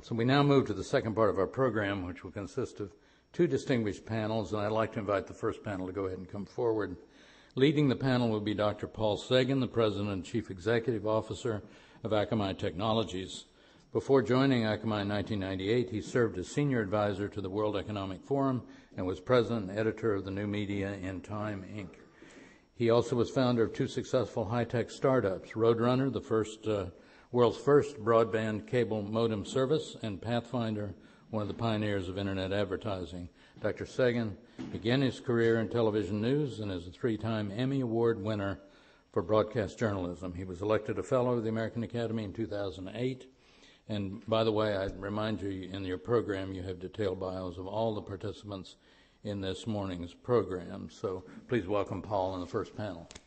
So we now move to the second part of our program, which will consist of two distinguished panels, and I'd like to invite the first panel to go ahead and come forward. Leading the panel will be Dr. Paul Sagan, the President and Chief Executive Officer of Akamai Technologies. Before joining Akamai in 1998, he served as Senior Advisor to the World Economic Forum and was President and Editor of the new media in Time, Inc. He also was founder of two successful high-tech startups, Roadrunner, the world's first broadband cable modem service, and Pathfinder, one of the pioneers of Internet advertising. Dr. Sagan began his career in television news and is a three-time Emmy Award winner for broadcast journalism. He was elected a Fellow of the American Academy in 2008. And by the way, I remind you, in your program, you have detailed bios of all the participants in this morning's program. So please welcome Paul in the first panel.